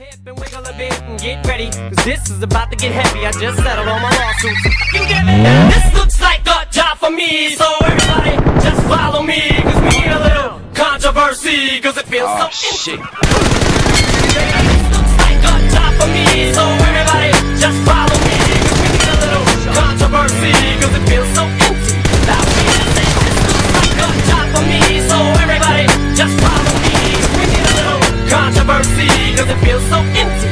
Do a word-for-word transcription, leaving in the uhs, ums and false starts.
hip and wiggle a bit and get ready, cause this is about to get heavy. I just settled all my lawsuits. You get it? Now this looks like a job for me, so everybody just follow me, cause we need a little controversy, cause it feels oh, so shit. This looks like a job for me, so everybody just follow me, cause we need a little controversy, cause it feels so empty. Now we just say this looks like a job for me, so everybody just follow me, cause we need a little controversy, cause it feels so empty.